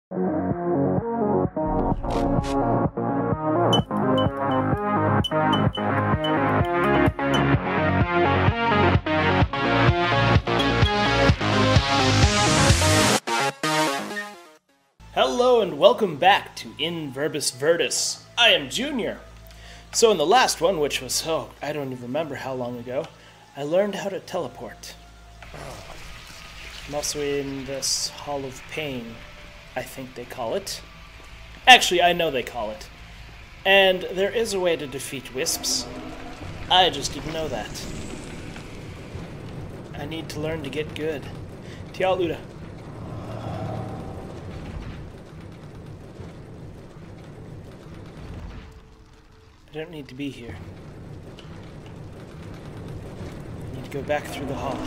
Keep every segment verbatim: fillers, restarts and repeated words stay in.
Hello and welcome back to In Verbis Virtus. I am Junior. So in the last one, which was, oh, I don't even remember how long ago, I learned how to teleport. I'm also in this Hall of Pain, I think they call it. Actually, I know they call it. And there is a way to defeat wisps. I just didn't know that. I need to learn to get good. Tial Luda. I don't need to be here. I need to go back through the hall.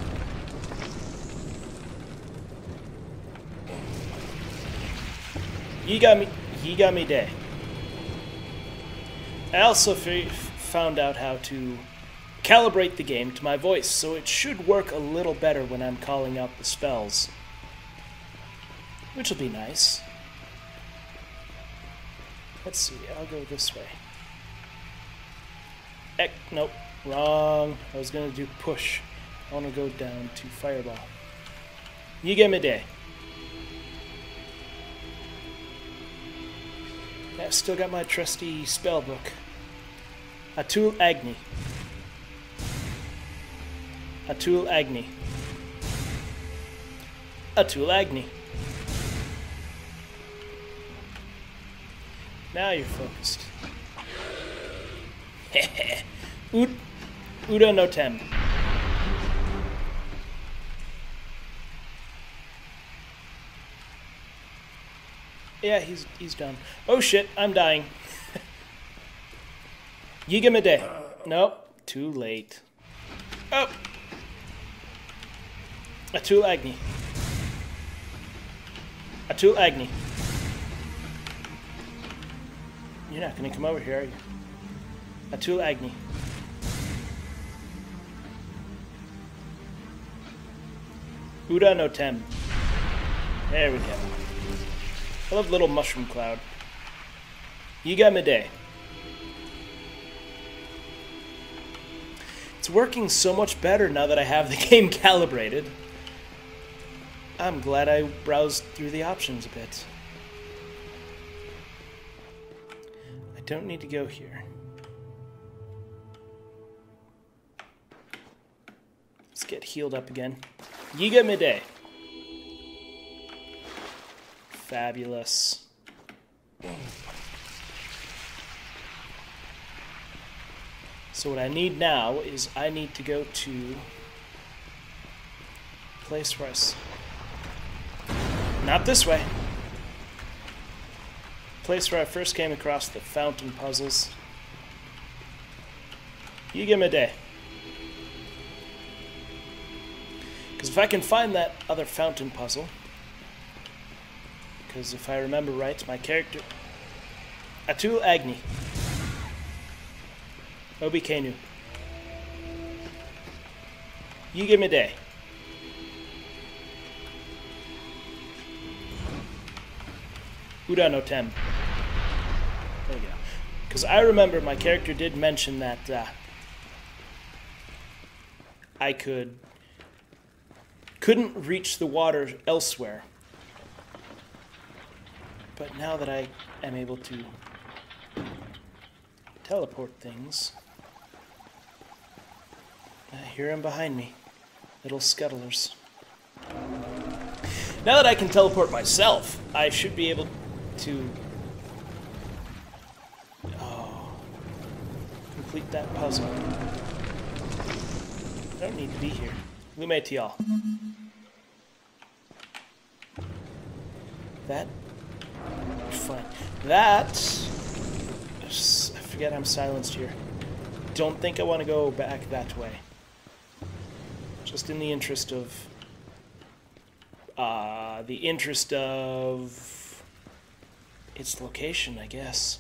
Yigami, Yigami Day. I also f found out how to calibrate the game to my voice, so it should work a little better when I'm calling out the spells. Which will be nice. Let's see, I'll go this way. Ec nope, wrong. I was gonna do push. I wanna go down to fireball. Yigami Day. I've still got my trusty spell book. Atul Agni. Atul Agni. Atul Agni. Now you're focused. Ud Uda no Tem. Yeah, he's he's done. Oh shit, I'm dying. Yigamide. Nope, too late. Oh. Atul Agni. Atul Agni. You're not gonna come over here, are you? Atul Agni. Uda no Tem. There we go. I love little mushroom cloud. Yigamide. It's working so much better now that I have the game calibrated. I'm glad I browsed through the options a bit. I don't need to go here. Let's get healed up again. Yigamide. Fabulous. So what I need now is I need to go to a place where I s not this way. Place where I first came across the fountain puzzles. Yigamide. Because if I can find that other fountain puzzle, because if I remember right, my character... Atul Agni. Obi Kenu. Yigamide. Uda no Tem. There we go. Because I remember my character did mention that uh, I could... couldn't reach the water elsewhere. But now that I am able to teleport things, I hear him behind me, little scuttlers. Now that I can teleport myself, I should be able to oh, complete that puzzle. I don't need to be here. Lume Tial. That fine. That I forget I'm silenced here. Don't think I want to go back that way. Just in the interest of uh the interest of its location, I guess.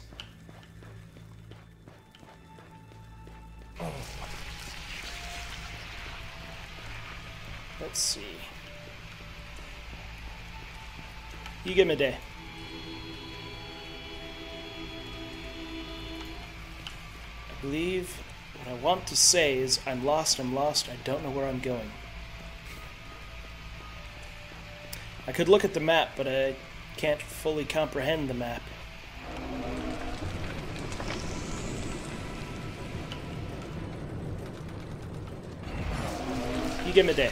Let's see. You give me a day. I believe what I want to say is I'm lost, I'm lost, I don't know where I'm going. I could look at the map, but I can't fully comprehend the map. You give me a day.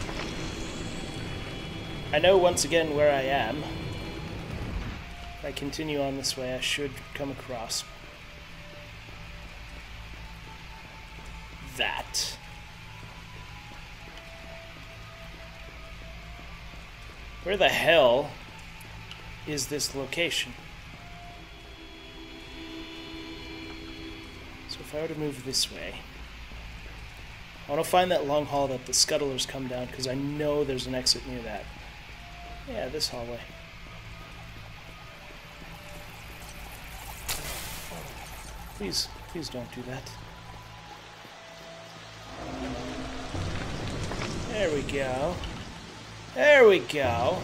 I know once again where I am. If I continue on this way, I should come across that. Where the hell is this location? So if I were to move this way, I want to find that long hall that the scuttlers come down, because I know there's an exit near that. Yeah, this hallway. Please, please don't do that. There we go. There we go.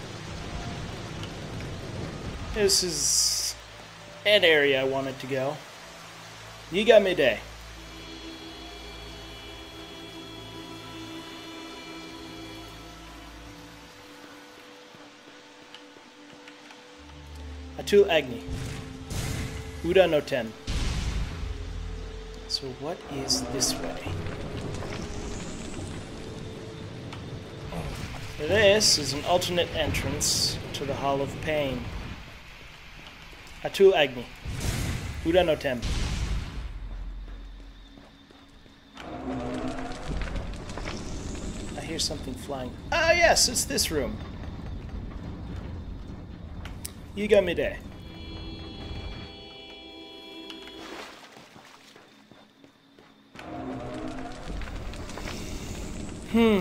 This is an area I wanted to go. You got me a day. Atul Agni. Uda Notem. So what is this way? This is an alternate entrance to the Hall of Pain. Atul Agni. Uda Notem. I hear something flying. Ah yes, it's this room. You got me there. Hmm.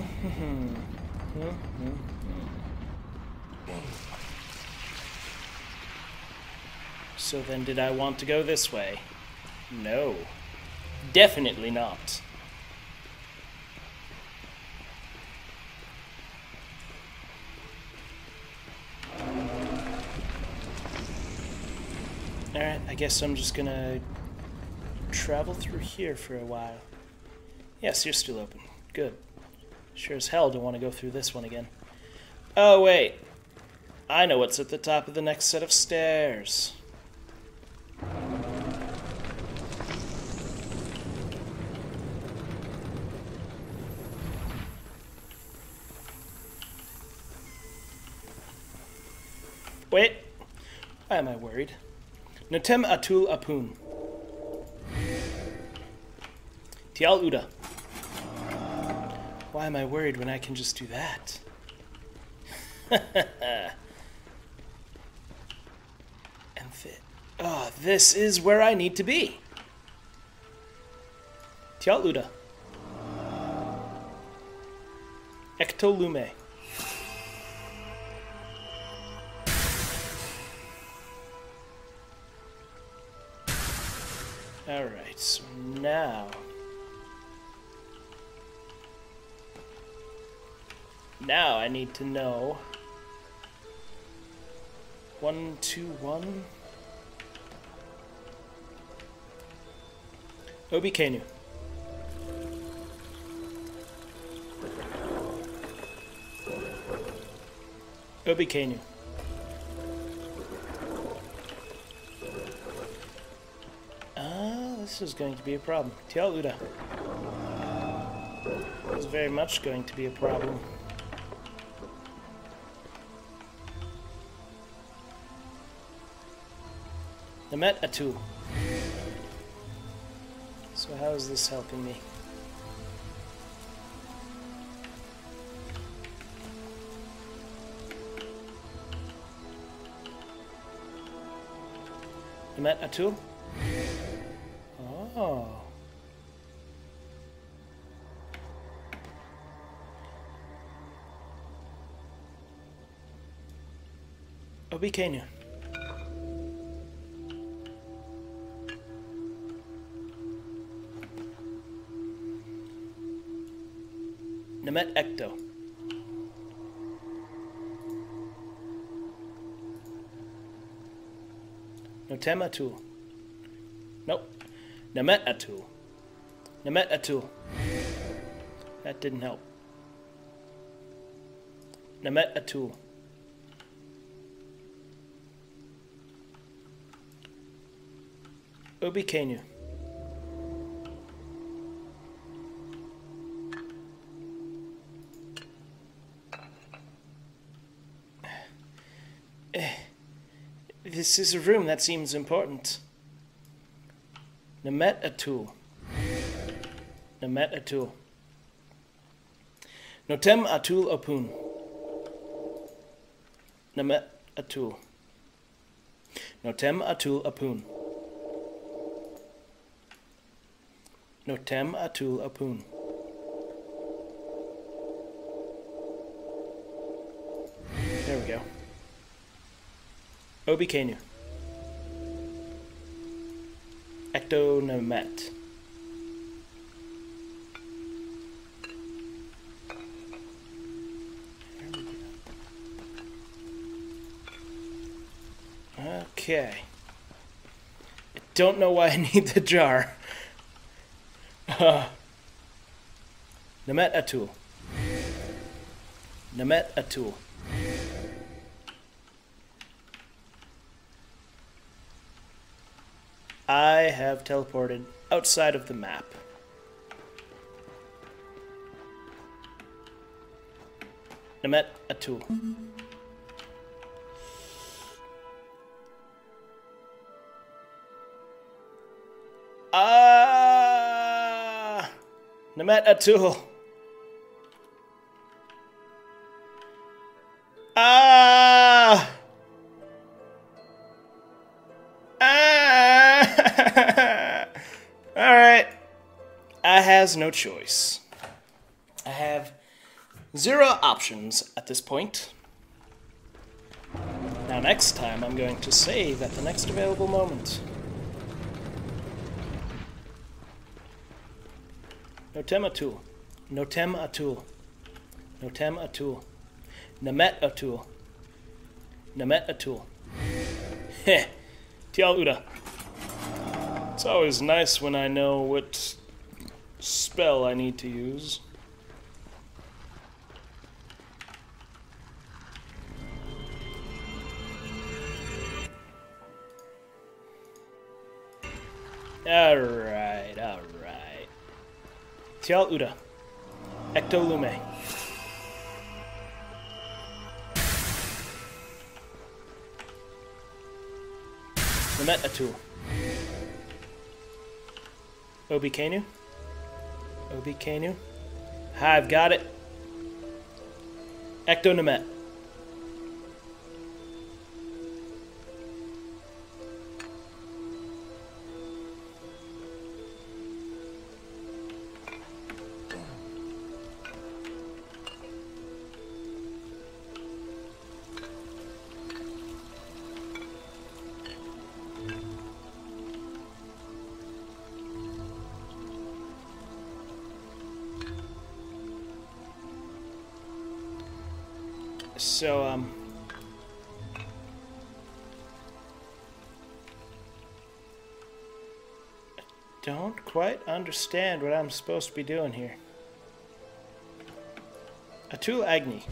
So then did I want to go this way? No. Definitely not. Alright, I guess I'm just gonna travel through here for a while. Yes, you're still open. Good. Sure as hell don't want to go through this one again. Oh, wait. I know what's at the top of the next set of stairs. Wait. Why am I worried? Notem Atul Apun. Tial Uda. Why am I worried when I can just do that? And th oh, this is where I need to be. Tial Uda. Ectolume. Alright, so now... Now I need to know... One, two, one... Obikenu. Obikenu. Ah, this is going to be a problem. Tial Uda. This is very much going to be a problem. Namet Atul. So how is this helping me? Namet Atul? Oh. Obikenu. Namet Ecto. Notem Atul. Nope. Nemet Atul. Nemet Atul. That didn't help. Nemet Atul. Obi Kanu. This is a room that seems important. Nemet Atul. Nemet Atul. Notem Atul Opun. Nemet Atul. Notem Atul Apun. Notem Atul Apun. There we go. Obi Kanu. Ecto Nemet. Okay. I don't know why I need the jar. Uh, Nemet Atul. Nemet Atul. I have teleported outside of the map. Nemet Atul. Ah, Nemet Atul. Ah. Ah. All right. I has no choice. I have zero options at this point. Now next time I'm going to save at the next available moment. Notem Atul. Notem Atul. Notem Atul. Nemet Atul. Nemet Atul. Heh. Tial Uda. It's always nice when I know what spell I need to use. Alright, alright. Tial Uda. Ecto Lume. Nemet Atul. Obi Kanu. Obi Kanu. I've got it. Ecto Nemet. So, um... I don't quite understand what I'm supposed to be doing here. Atul Agni.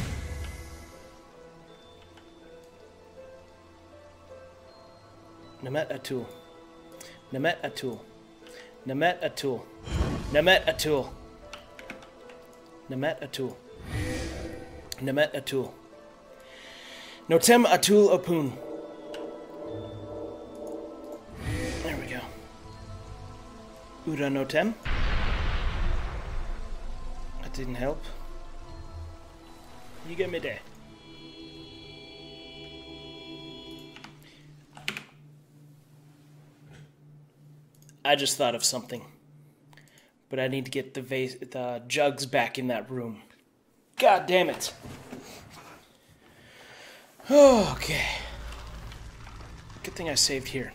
Nemet Atul. Nemet Atul. Nemet Atul. Nemet Atul. Nemet Atul. Nemet Atul. Notem Atul Apun. There we go. Uda Notem. That didn't help. You get me there. I just thought of something. But I need to get the vase, the jugs back in that room. God damn it. Okay. Good thing I saved here.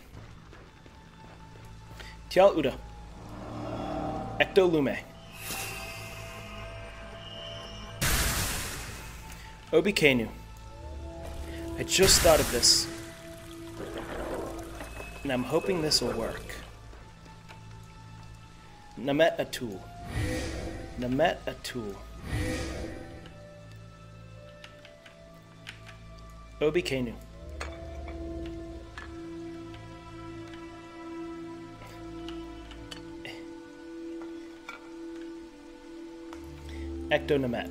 Tial Uda. Ecto Lume. Obi Kanu. I just thought of this. And I'm hoping this will work. Namet Atul. Namet Atul. Obi Kanu. Ecto Namet.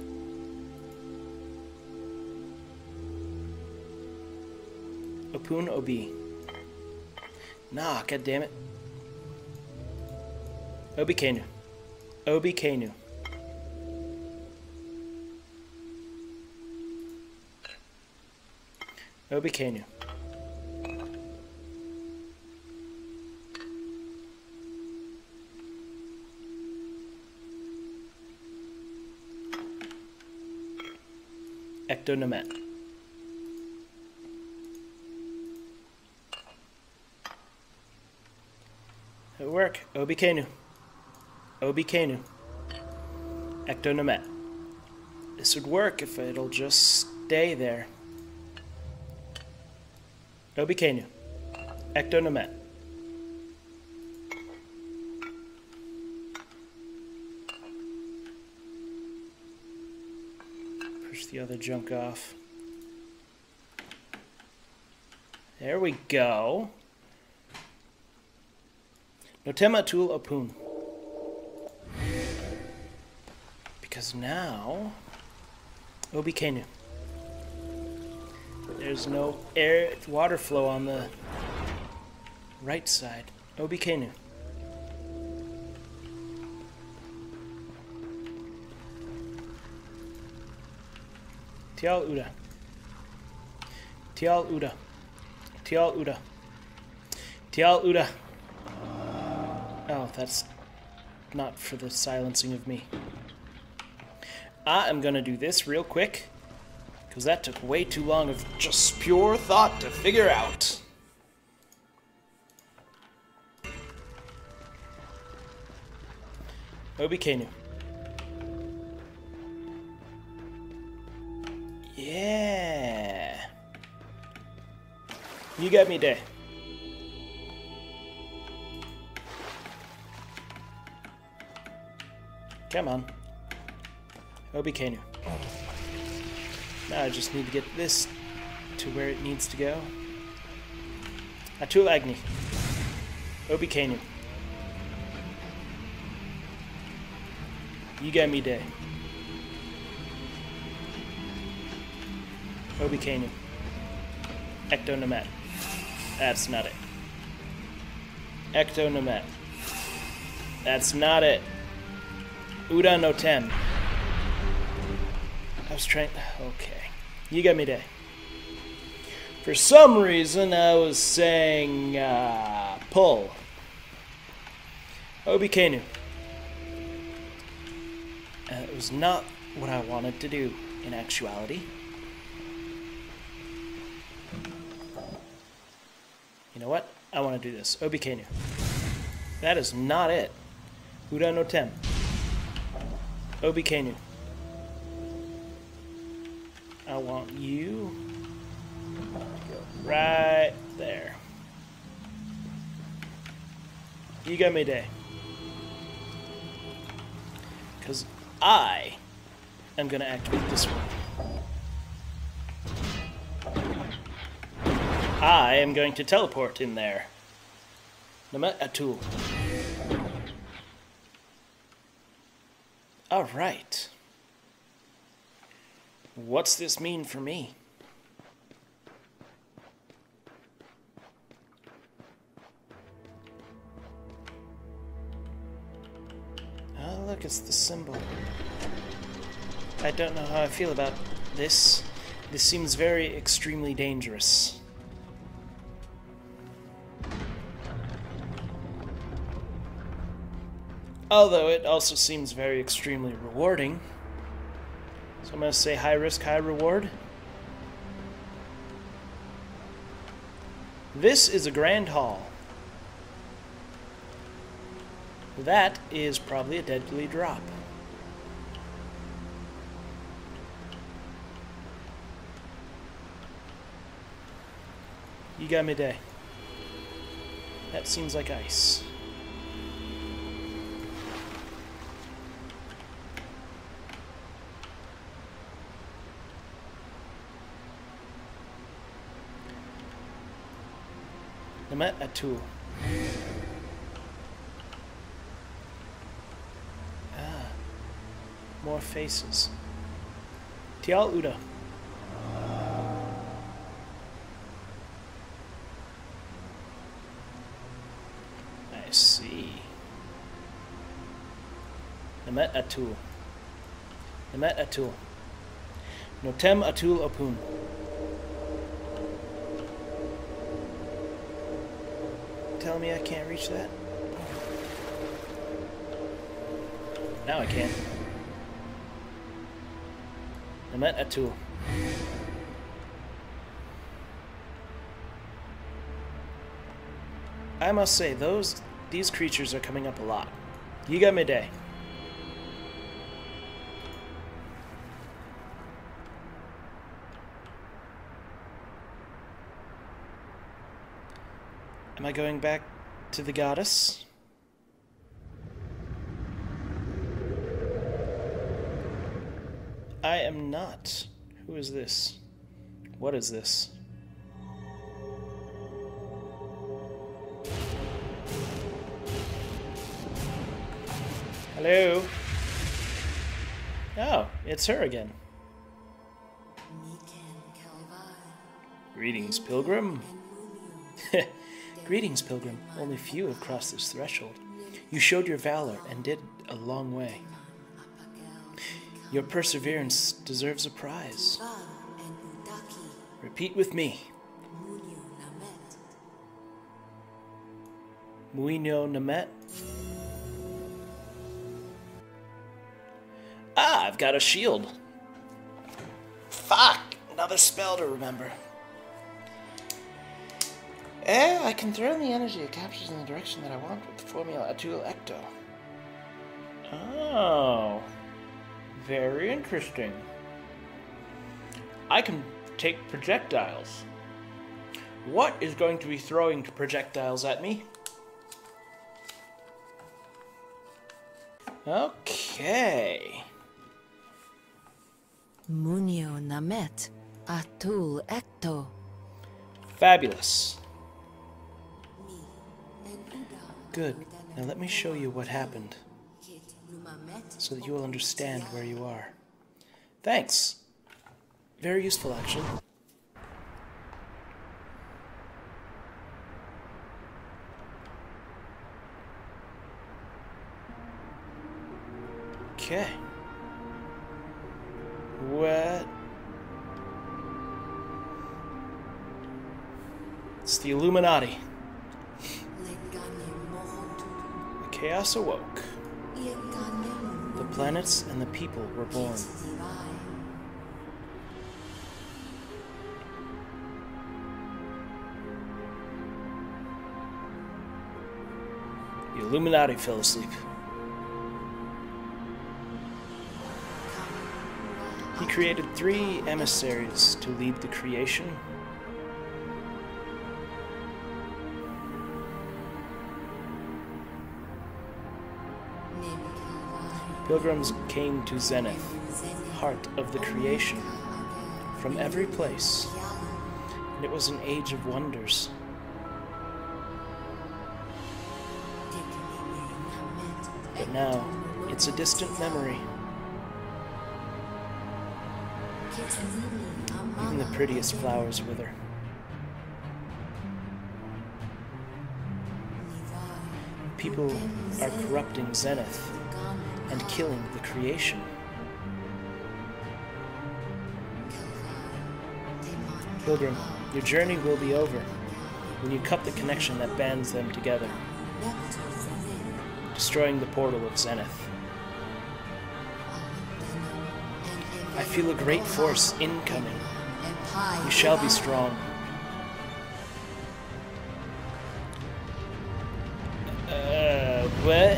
Opun Obi. Nah, god damn it. Obi Kanu. Obi Kanu. Obi Kanu. Ecto Namet. It'll work. Obi Kanu. Obi Kanu. Ecto Namet. This would work if it'll just stay there. Obi Kanu. Ecto Namet. Push the other junk off. There we go. Notem Atul Opun. Because now, Obi Kanu. There's no air, water flow on the right side. Obi Kanu. Tial Uda. Tial Uda. Tial Uda. Tial Uda. Oh, that's not for the silencing of me. I am gonna do this real quick, because that took way too long of just pure thought to figure out. Obi Kanu. Yeah. You got me there. Come on. Obi Kanu. Now I just need to get this to where it needs to go. Atul Agni. Obi Kanu. You got me there. Obi Kanu. Ecto Namet. That's not it. Ecto Namet. That's not it. Uda Notem. I was trying... Okay. You got me there. For some reason, I was saying... Uh, pull. Obi Kanu. Uh, it was not what I wanted to do, in actuality. You know what? I want to do this. Obi Kanu. That is not it. Uda Notem. Obi Kanu. I want you to go right there. You got me there. Because I am going to activate this one. I am going to teleport in there. Namet Atul. All right. What's this mean for me? Oh, look, it's the symbol. I don't know how I feel about this. This seems very extremely dangerous. Although it also seems very extremely rewarding. So I'm going to say high risk, high reward. This is a grand hall. That is probably a deadly drop. You got me there. That seems like ice. Namet Atul. Ah. More faces. Tial Uda. I see. Namet Atul. Namet Atul. Notem Atul Opun. Tell me I can't reach that? Now I can. Namet Atul. I must say, those these creatures are coming up a lot. Yiga Midday. Am I going back to the goddess? I am not. Who is this? What is this? Hello? Oh, it's her again. Greetings, pilgrim. Greetings, pilgrim. Only few have crossed this threshold. You showed your valor and did a long way. Your perseverance deserves a prize. Repeat with me. Muino Namet. Ah, I've got a shield. Fuck! Another spell to remember. Eh, I can throw in the energy it captures in the direction that I want with the formula Atul Ecto. Oh. Very interesting. I can take projectiles. What is going to be throwing projectiles at me? Okay. Munio Namet Atul Ecto. Fabulous. Good. Now let me show you what happened, so that you will understand where you are. Thanks. Very useful, actually. Okay. What? It's the Illuminati. The chaos awoke. The planets and the people were born. The Illuminati fell asleep. He created three emissaries to lead the creation. Pilgrims came to Zenith, heart of the creation, from every place, and it was an age of wonders. But now, it's a distant memory. Even the prettiest flowers wither. People are corrupting Zenith and killing the creation. Pilgrim, your journey will be over when you cut the connection that bands them together, destroying the portal of Zenith. I feel a great force incoming. You shall be strong. Uh, what?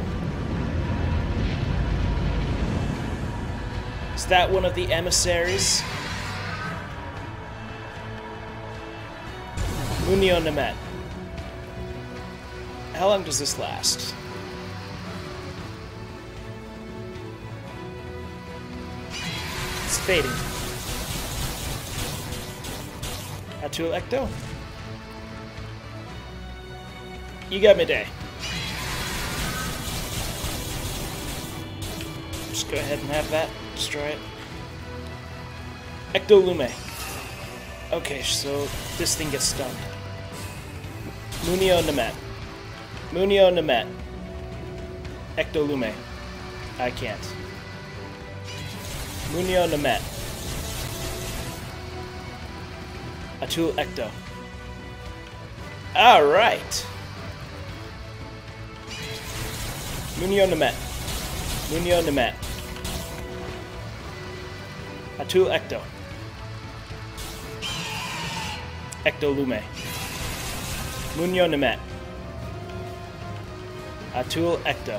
Is that one of the emissaries? Munio Namet. how long does this last? It's fading. Atul Ecto? You got me day. Just go ahead and have that. Destroy it. Ectolume. Okay, so this thing gets stunned. Munio Namet. Munio Namet. Ectolume. I can't. Munio Namet. Atul Ecto. Alright. Munio Namet. Munio Namet. Atul Ecto. Ectolume. Munio Namet. Atul Ecto.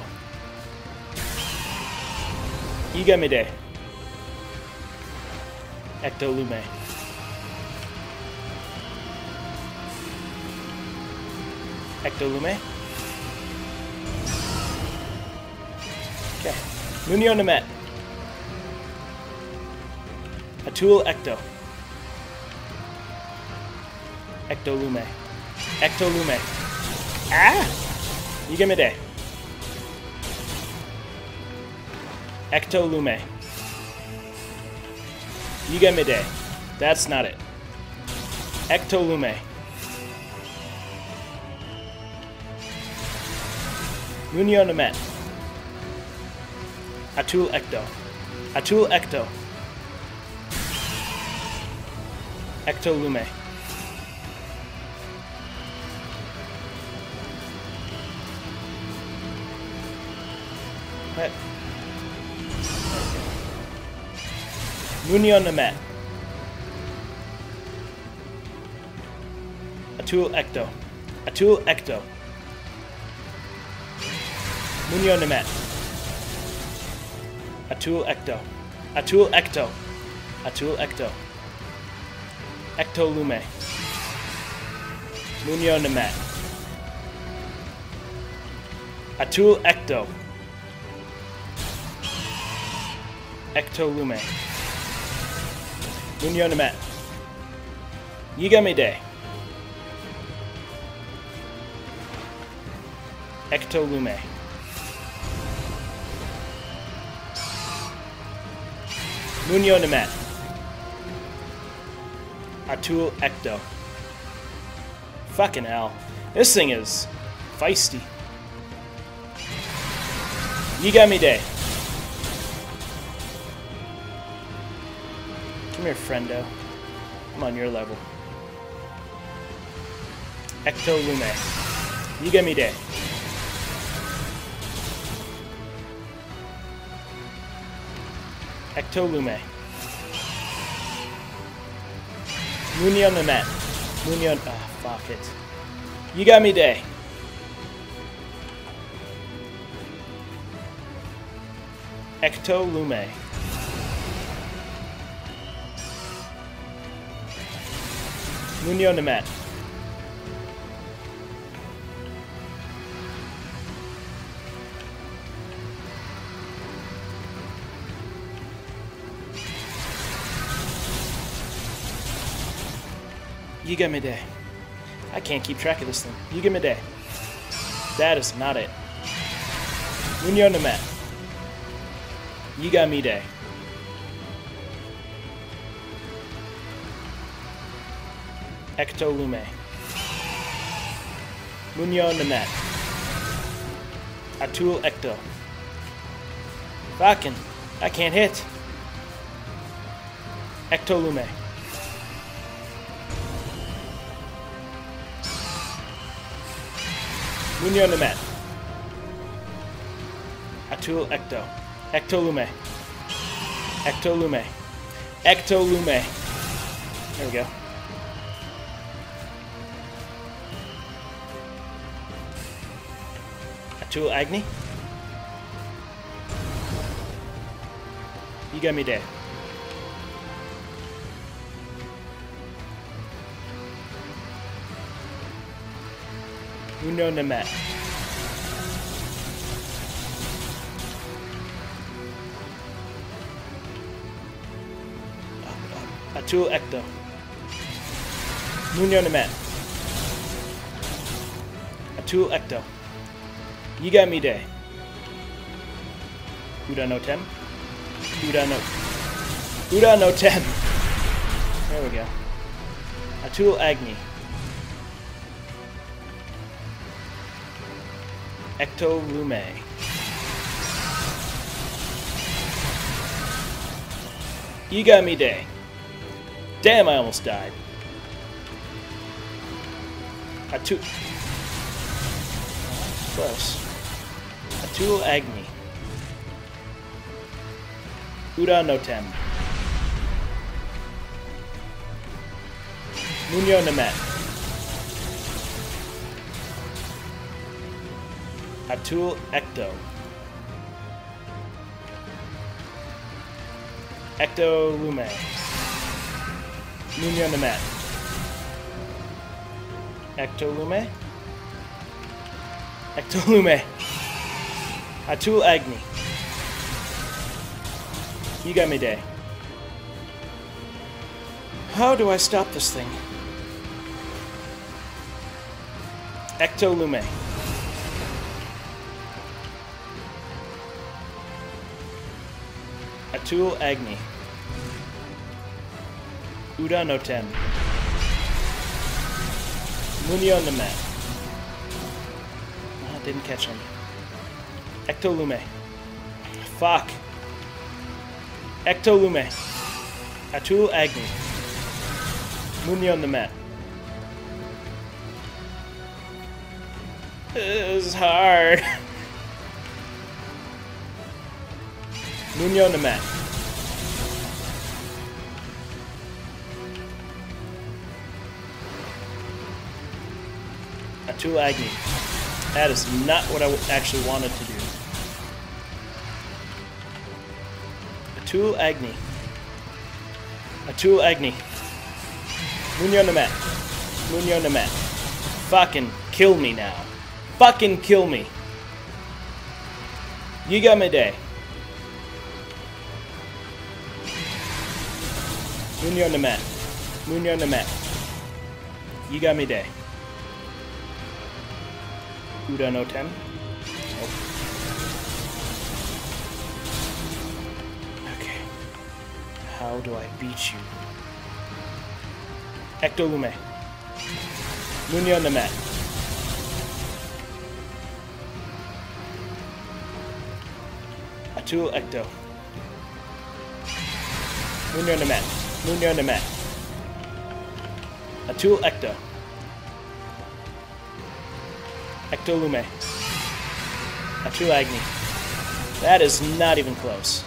Igamide. Ectolume. Ectolume. Okay. Munio Namet. Atul Ecto. Ectolume. Ectolume. Ah! Igamide. Ectolume. Igamide. That's not it. Ectolume. Munio Namet. Atul Ecto. Atul Ecto. Ectolume. What? Munio Namet. Atul Ecto. Atul Ecto. Munio Namet. Atul Ecto. Atul Ecto. Atul Ecto. Ectolume. Munio Namet. Atul Ecto. Ectolume. Munio Namet. Yigamide. Ectolume. Munio Namet. Atul Ecto. Fucking hell. This thing is feisty. Yigamide. Come here, friendo. I'm on your level. Ectolume. Yigamide. Ectolume. Munio Namet. Munio. Ah, fuck it. Yigamide. Ectolume. Munio Namet. Yigamide. I can't keep track of this thing. Yigamide. That is not it. Munio Namet. Yigamide. Ectolume. Munio Namet. Atul Ecto. Fucking. I can't hit. Ectolume. Munio Namet. Atul Ecto. Ectolume. Ectolume. Ectolume. There we go. Atul Agni. Yigamide. Munio Namet. Atul Ecto. Munyo Namet. Atul Ecto. Yigamide. Uda no Tem. Uda no. Uda no Tem. There we go. Atul Agni. Ecto Lume. Yigamide. Damn, I almost died. Atul. Close. Atul Agni. Uda no Tem. Munyo Namet. Atul Ecto. Ecto Lume. Munyo Namet. Ecto Lume. Ecto Lume. Atul Agni. Yigamide. How do I stop this thing? Ecto Lume. Atul Agni. Uda no Tem. Munyo Namet. Oh, didn't catch him. Ecto Lume. Fuck. Ecto Lume. Atul Agni. Munyo Namet. This is hard. Munyo Namet. Atul Agni. That is not what I actually wanted to do. Atul Agni. Atul Agni. Munyo Namet. Munyo Namet. Fucking kill me now. Fucking kill me. Yigamide. Munyo Namet. Munyo Namet. Yigamide. Uda no Tem. Nope. Okay. How do I beat you? Ecto Lume. Munyo Namet. Atul Ecto. Munyo Namet. Munyo Namet. Atul Ecto. Ecto Lume. Atul Agni. That is not even close.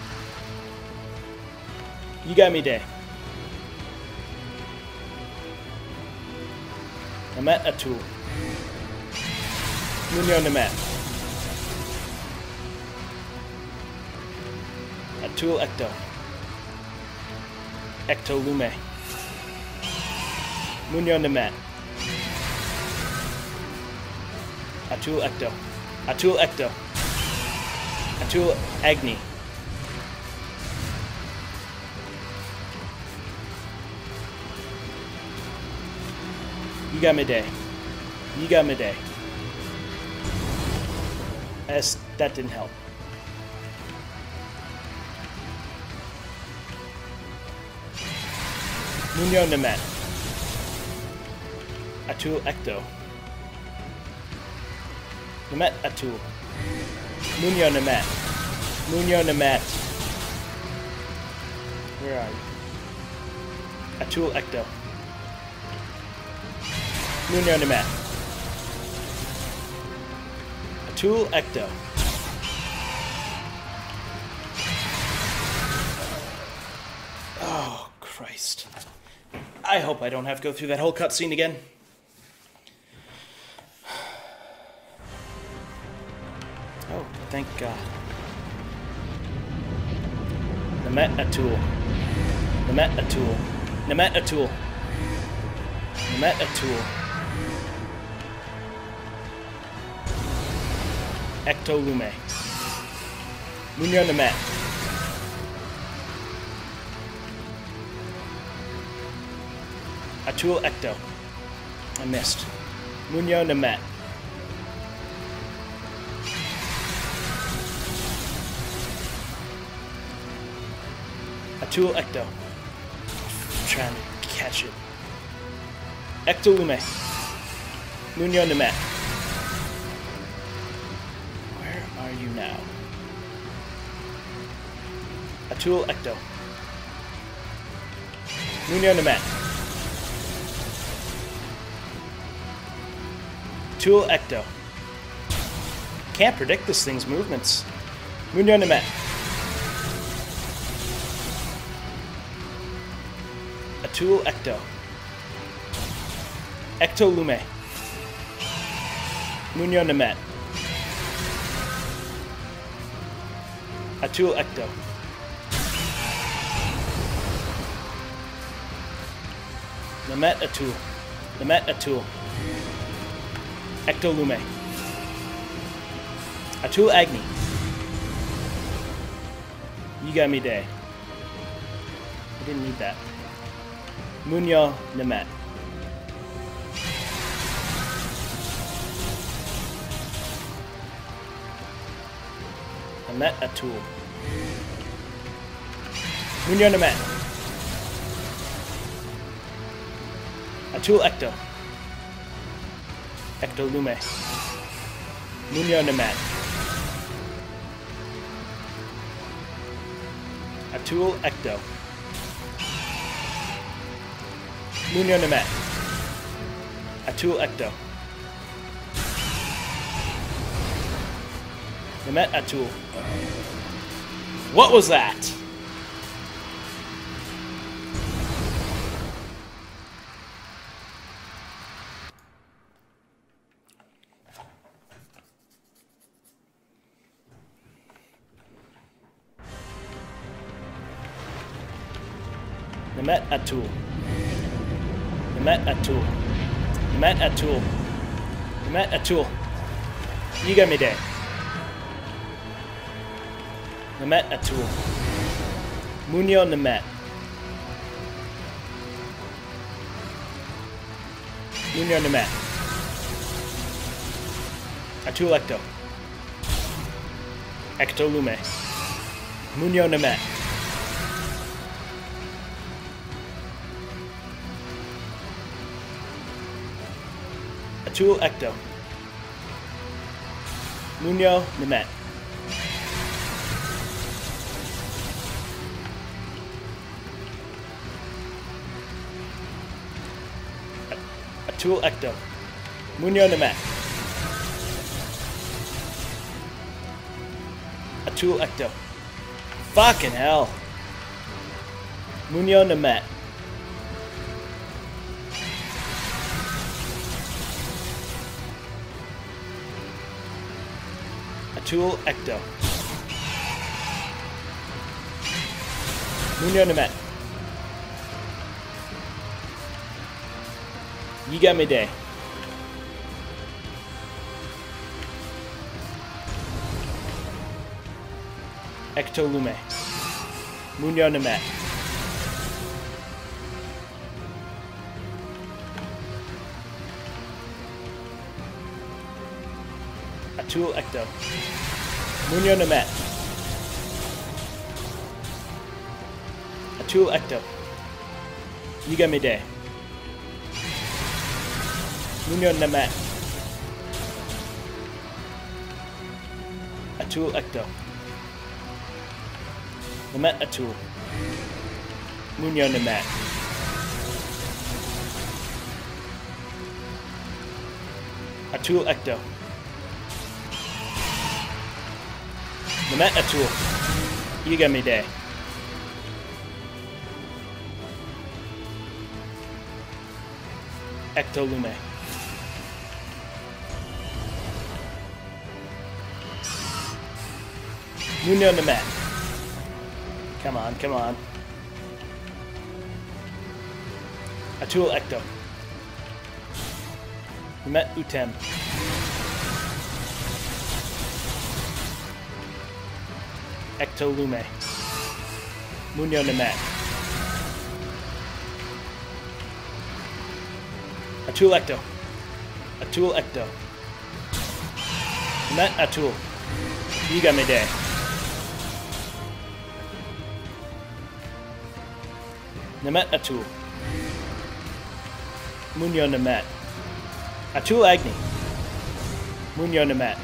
Yigamide. Namet Atul. Munyo Namet. Atul Ecto. Ecto Lume. Munyo Namet. Atul Ecto. Atul Ecto. Atul Agni. Yigamide. Yigamide. As that didn't help. Munyo Namet. Atul Ecto. Namet Atul. Munyo Namet. Munyo Namet. Where are you? Atul Ecto. Munyo Namet. Atul Ecto. Oh, Christ. I hope I don't have to go through that whole cutscene again. Oh, thank God. Namet Atul. Namet Atul. Namet Atul. Namet Atul. Ecto Lume. Munyo Namet. Atul Ecto. I missed. Munyo Namet. Atul Ecto. I'm trying to catch it. Ecto Lume. Munyo Namet. Where are you now? Atul Ecto. Munyo Namet. Atul Ecto. Can't predict this thing's movements. Munyo Namet. Atul Ecto. Ecto Lume. Munyo Namet. Atul Ecto. Namet Atul. Namet Atul. Ecto Lume. Atul Agni. Yigami Day. I didn't need that. Munyo Namet. Namet Atul. Munyo Namet. Atul Ecto. Ecto Lume. Munyo Namet. Atul Ecto. Munyo Namet. Atul Ecto. Namet Atul. What was that? Namet Atul. Namet Atul. Namet Atul. Namet Atul. Yigami Day. Namet Atul. Munyo Namet. Munyo Namet. Atul Ecto. Ecto Lume. Munyo Namet. Atul Ecto. Munyo Namet. Atul Ecto. Munyo Namet. Atul Ecto. Fucking hell. Munyo Namet. Atul Ecto. Munyo Namet. Yigami Day. Ecto Lume. Munyo Namet. Atul Ecto. Munyo Namet. Atul Ecto. Yigami Day. Munyo Namet. Atul Ecto. Namet Atul. Munyo Namet. Atul Ecto. Namet Atul. Yigami Day. Ecto Lume. Munyo Namet. Come on, come on. Atul Ecto. Namet Utem. Ecto Lume. Munyo Namet. Atul Ecto. Atul Ecto. Namet Atul. Yigamide. Namet Atul. Munyo Namet. Atul Agni. Munyo Namet.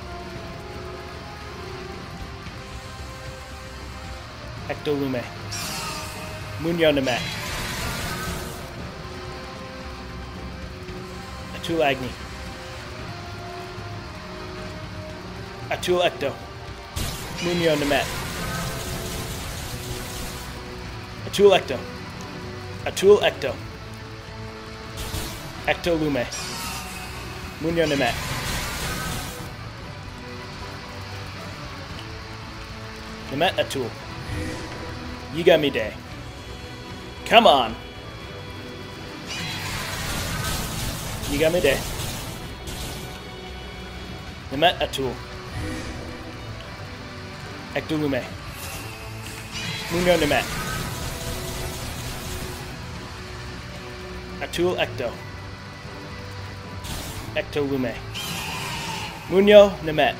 Ectolume. Munyo Namet. Atul Agni. Atul Ecto. Munyo Namet. Atul Ecto. Atul Ecto. Ectolume. Munyo Namet. Namet Atul. Yigamide. Come on. Yigamide. Namet Atul. Ectolume. Munyo Namet. Atul Ecto. Ectolume. Munyo Namet.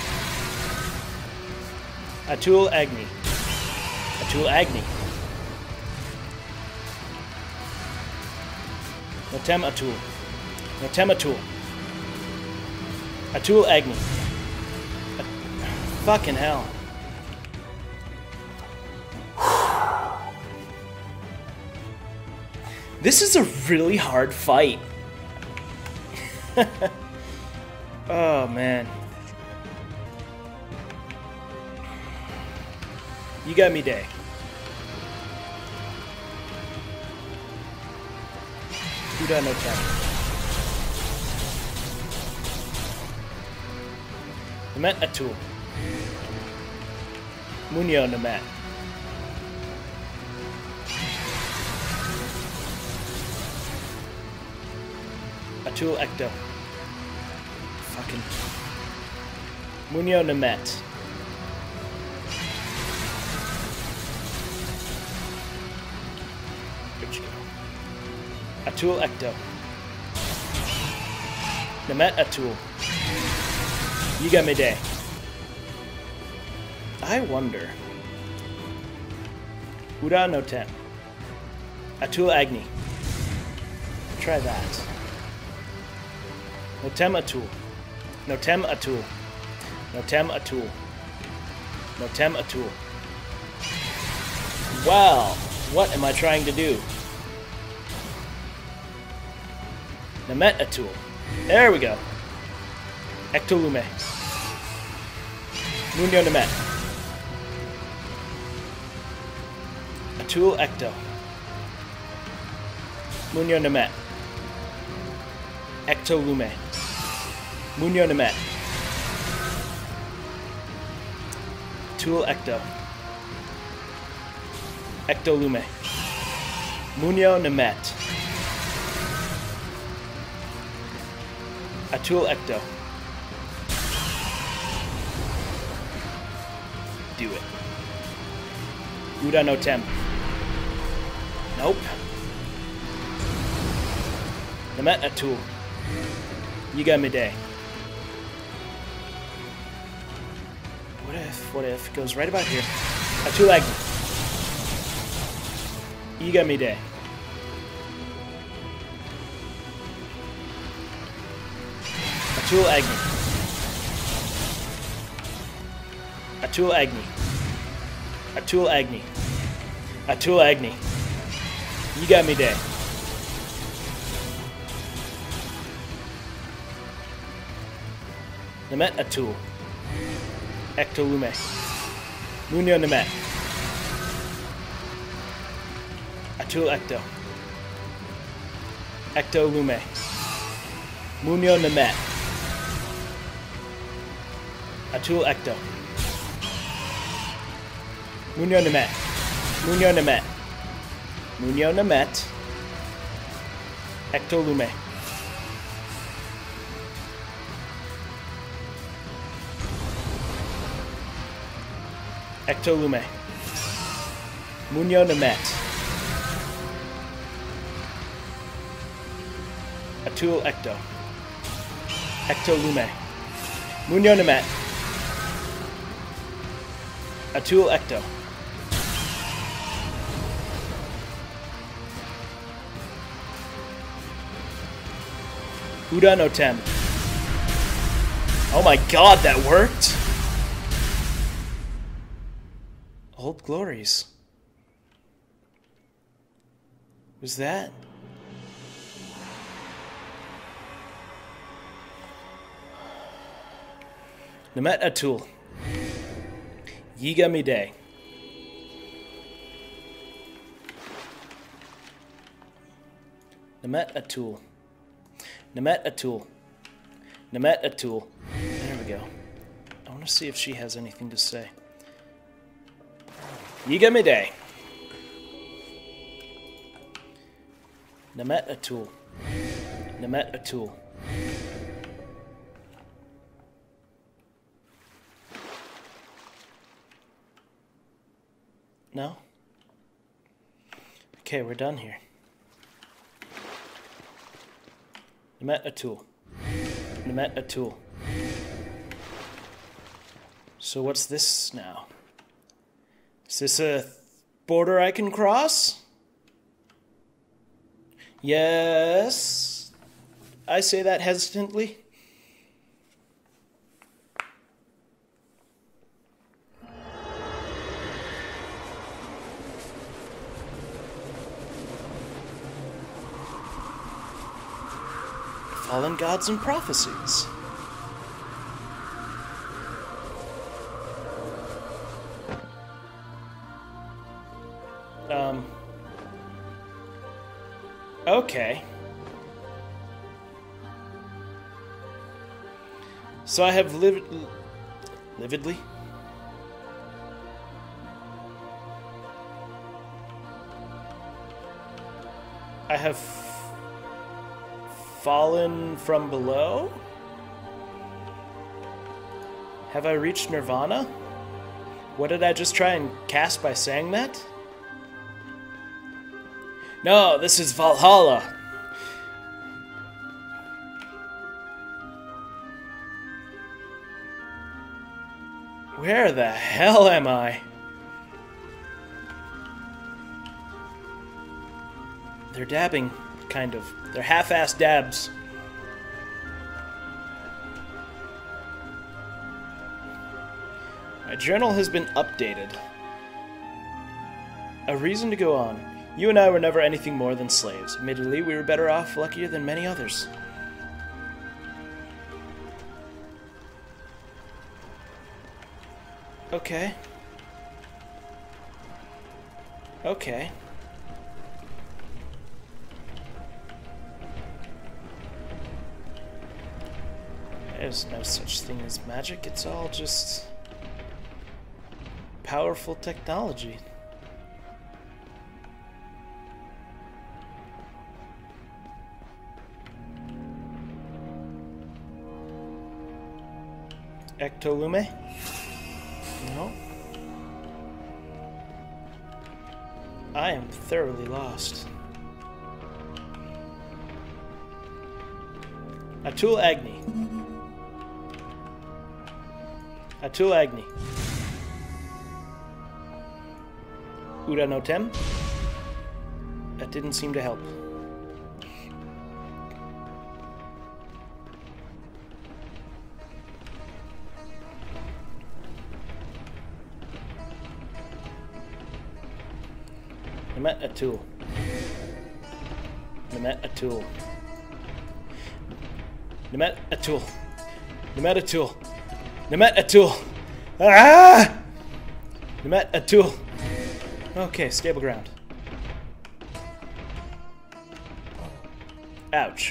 Atul Agni. Atul Agni. Notem Atul. Notem Atul. Atul Agni. A fucking hell. This is a really hard fight. Oh man. Yigamide. Uda no Tem. Namet Atul. Munyo Namet. Atul Ecto. Fucking Munyo Namet. Atul Ecto. Namet Atul. Yigamide. I wonder. Uda no Tem. Atul Agni. Try that. Notem Atul. Notem Atul. Notem Atul. Notem Atul. Wow, what am I trying to do? Namet Atul. There we go. Ectolume. Munyo Namet. Atul Ecto. Munyo Namet. Ectolume. Munyo Namet. Atul Ecto. Ectolume. Munyo Namet. Atul Ecto. Do it. Uda no Tem. Nope. Namet Atul. Yigamide. What if, what if, goes right about here. Atul Agni. Yigamide. Atul Agni. Atul Agni. Atul Agni. Atul Agni. Yigamide. Namet Atul. Ectolume. Munyo Namet. Atul Ecto. Ectolume. Munyo Namet. Atul Ecto. Munyo Namet. Munyo Namet. Munyo Namet. Ectolume. Ectolume. Munyo Namet. Atul Ecto. Ecto Lume. Munyo Namet. Atul Ecto. Uda no Tem. Oh my god, that worked! Old Glories. Was that? Namet Atul. Yiga Mide. Namet Atul. Namet Atul. Namet Atul. There we go. I want to see if she has anything to say. Yiga Mide. Namet Atul. Namet Atul. No? Okay, we're done here. Namet Atul. Namet Atul. So what's this now? Is this a border I can cross? Yes. I say that hesitantly. Fallen Gods and Prophecies. Um. Okay. So I have livid, lividly? I have fallen from below? Have I reached Nirvana? What did I just try and cast by saying that? No, this is Valhalla. Where the hell am I? They're dabbing, kind of. They're half-assed dabs. My journal has been updated. A reason to go on. You and I were never anything more than slaves. Admittedly, we were better off, luckier than many others. Okay. Okay. There's no such thing as magic. It's all just powerful technology. Ectolume? No. I am thoroughly lost. Atul Agni. Atul Agni. Uda no Tem? That didn't seem to help. Namet Atul. Namet Atul. Namet Atul. Namet Atul. Namet Atul. Ah! Namet Atul. Okay, stable ground. Ouch.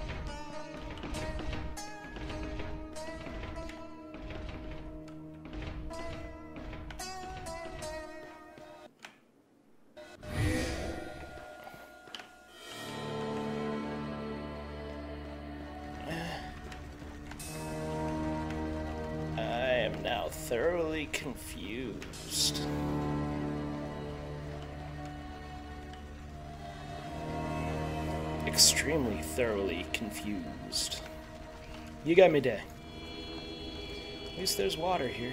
Now thoroughly confused. extremely thoroughly confused. You got me day. At least there's water here.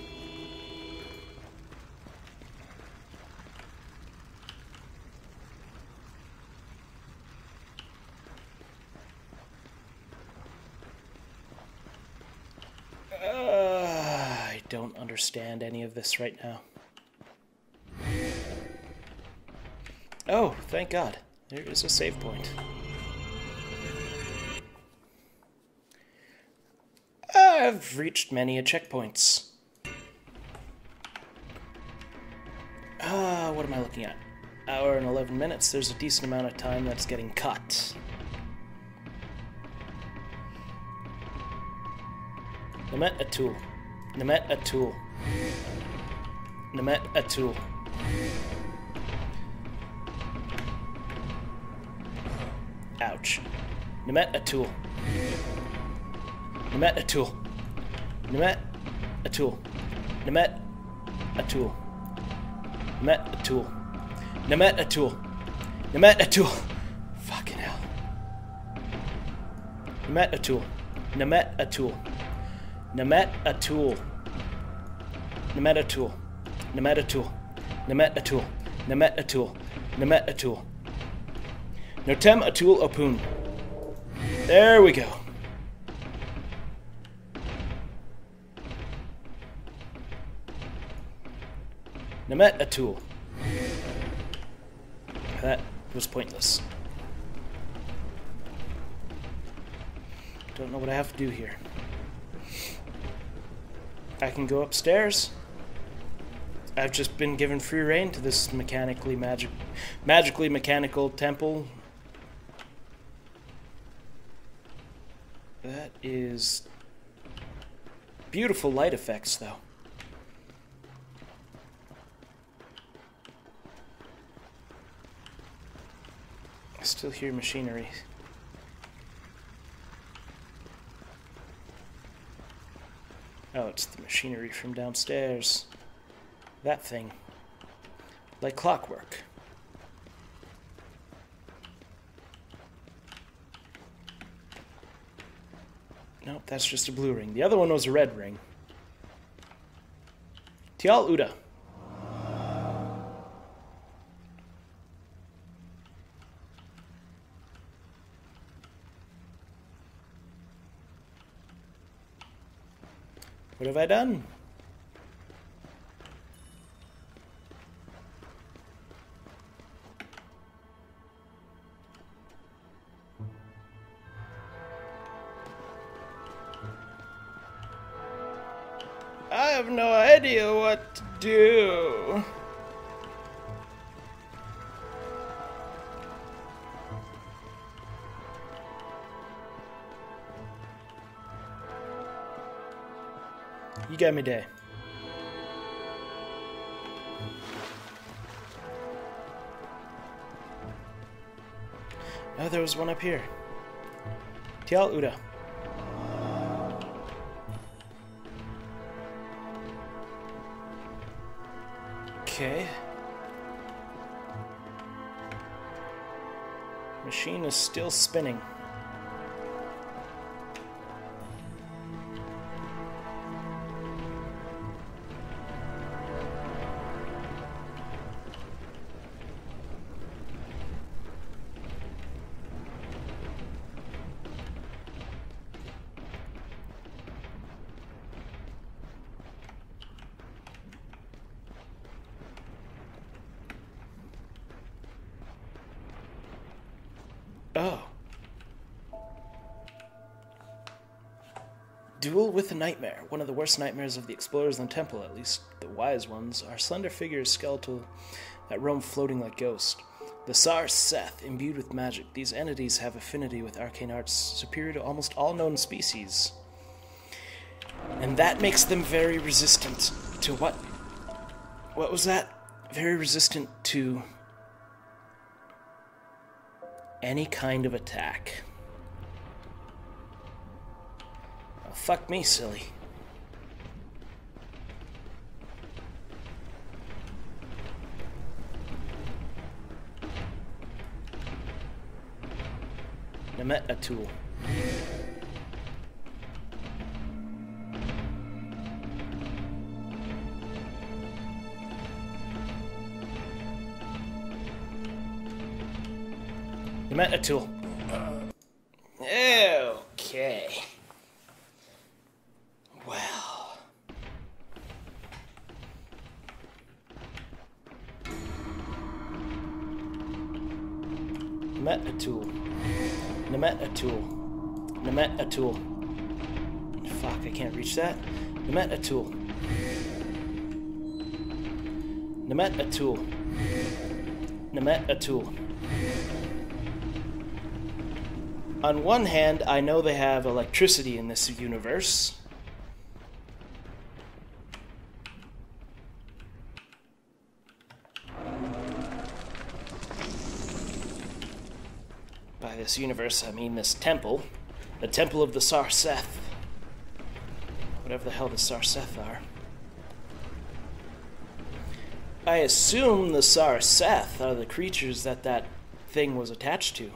I don't understand any of this right now. Oh, thank God. There is a save point. I've reached many a checkpoints. Ah, uh, what am I looking at? Hour and eleven minutes. There's a decent amount of time that's getting cut. Namet Atul. Namet Atul. Namet Atul. Ouch. Namet Atul. Namet Atul. Namet Atul. Namet Atul. Namet Atul. Namet Atul. Namet Atul. Fucking hell. Namet Atul. Namet Atul. Namet Atul. Namet Atul. Namet Atul. Namet Atul. Namet Atul. Namet Atul. Notem Atul Opun. There we go. Namet Atul. That was pointless. Don't know what I have to do here. I can go upstairs. I've just been given free reign to this mechanically magic, magically mechanical temple. That is beautiful light effects, though. I still hear machinery. Oh, it's the machinery from downstairs. That thing. Like clockwork. Nope, that's just a blue ring. The other one was a red ring. Tial Uda. What have I done? I have no idea what to do. You got me day. Oh, there was one up here. Tial Uda. Okay. Machine is still spinning. Oh. Duel with the Nightmare. One of the worst nightmares of the explorers in the temple, at least the wise ones, are slender figures skeletal that roam floating like ghosts. The Sar Seth, imbued with magic, these entities have affinity with arcane arts superior to almost all known species. And that makes them very resistant to what? What was that? Very resistant to any kind of attack. Oh, fuck me, silly. Nemet Atul. Nemet Atul. Okay. Well. Nemet Atul. Nemet Atul. Nemet Atul. Fuck, I can't reach that. Nemet Atul. Nemet Atul. Nemet Atul. On one hand, I know they have electricity in this universe. By this universe, I mean this temple. The Temple of the Sarseth. Whatever the hell the Sarseth are. I assume the Sarseth are the creatures that that thing was attached to.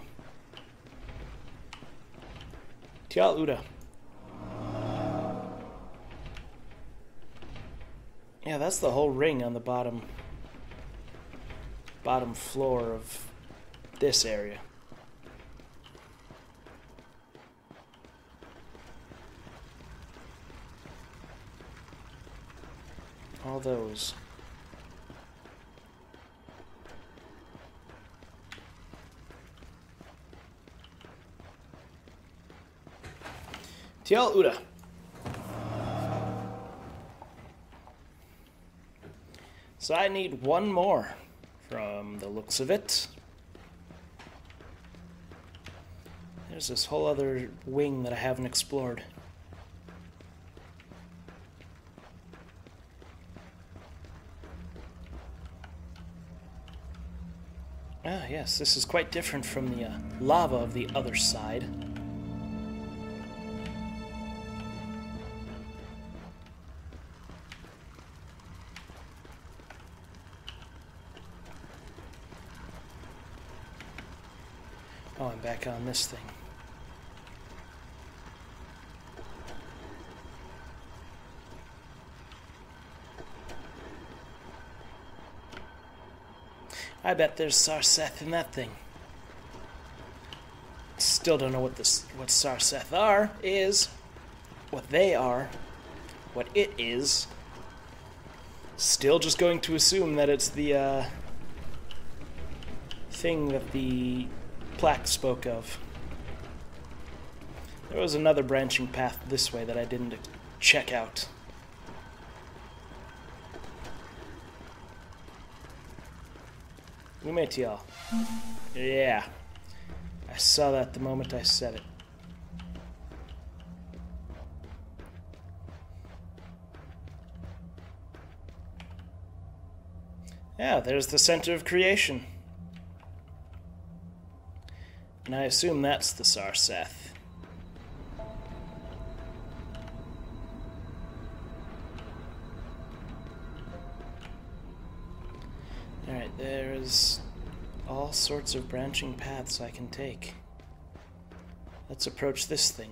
Tial Uda. Yeah, that's the whole ring on the bottom bottom floor of this area. All those. Tial Uda. So I need one more from the looks of it. There's this whole other wing that I haven't explored. Ah, yes, this is quite different from the uh, lava of the other side. Oh, I'm back on this thing. I bet there's Sarseth in that thing. Still don't know what this, what Sarseth are, is, what they are, what it is. Still just going to assume that it's the uh, thing that the plaque spoke of. There was another branching path this way that I didn't check out. Umetial. Yeah. I saw that the moment I said it. Yeah, there's the center of creation. And I assume that's the Sarseth. Alright, there's all sorts of branching paths I can take. Let's approach this thing.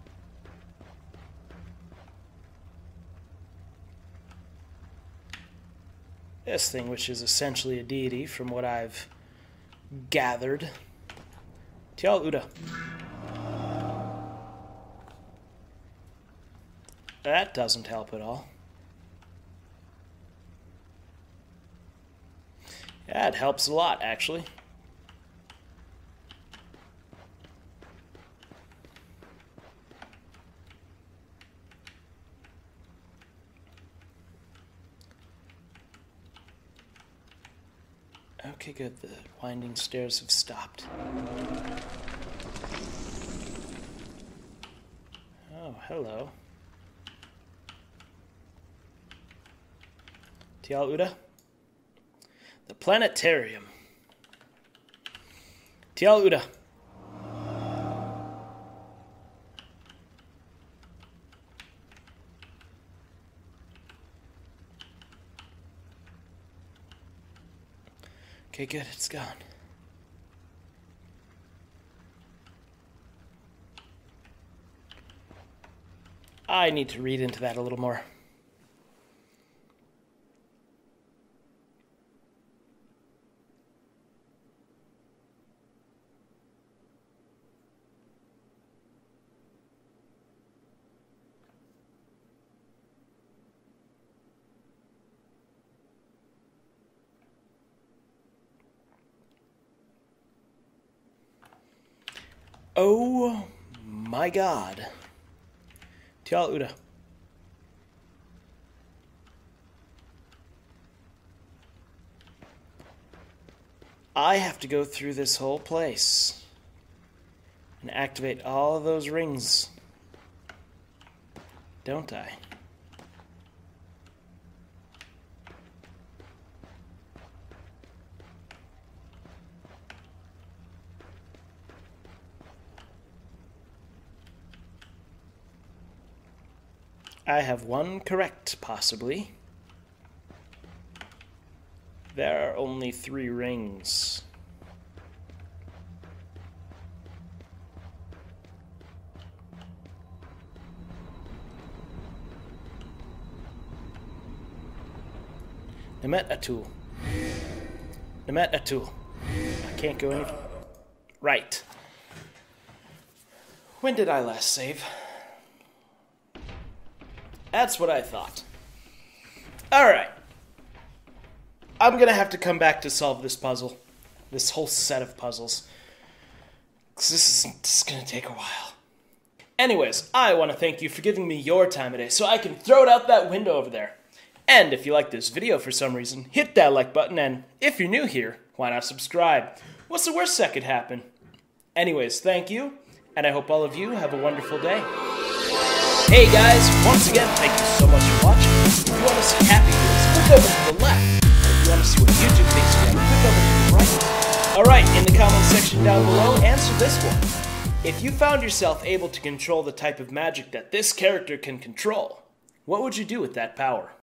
This thing, which is essentially a deity from what I've gathered. Tial Uda. That doesn't help at all. Yeah, it helps a lot, actually. Okay, good. The winding stairs have stopped. Oh, hello. Tial Uda? The planetarium. Tial Uda. Okay, good, it's gone. I need to read into that a little more. Oh my god. Tial Uda. I have to go through this whole place and activate all of those rings, don't I? I have one correct, possibly. There are only three rings. Nemet Atul. Nemet Atul. I can't go any... Right. When did I last save? That's what I thought. Alright. I'm gonna have to come back to solve this puzzle. This whole set of puzzles. Because this is, this is gonna take a while. Anyways, I want to thank you for giving me your time today so I can throw it out that window over there. And if you like this video for some reason, hit that like button, and if you're new here, why not subscribe? What's the worst that could happen? Anyways, thank you, and I hope all of you have a wonderful day. Hey guys, once again, thank you so much for watching. If you want to see happy videos, click over to the left. And if you want to see what YouTube thinks of them, click over to the right. Alright, in the comment section down below, answer this one. If you found yourself able to control the type of magic that this character can control, what would you do with that power?